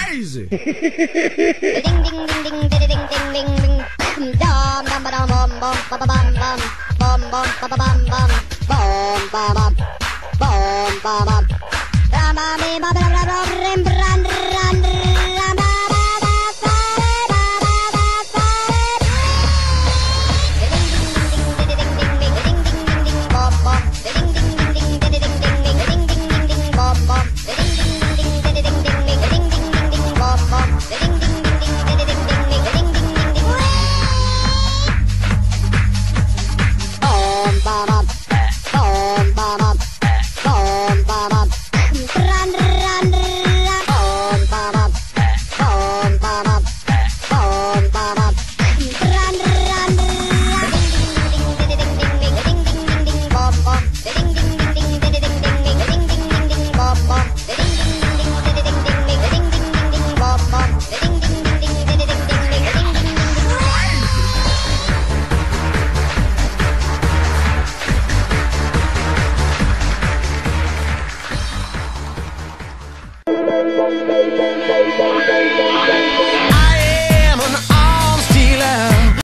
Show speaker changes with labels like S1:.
S1: crazy.
S2: Ding ding ding ding ding ding ding ding ding. Dum dum ba dum bum bum ba ba bum bum bum bum ba ba bum bum bum ba bum bum ba bum. Ba ba ba ba ba ba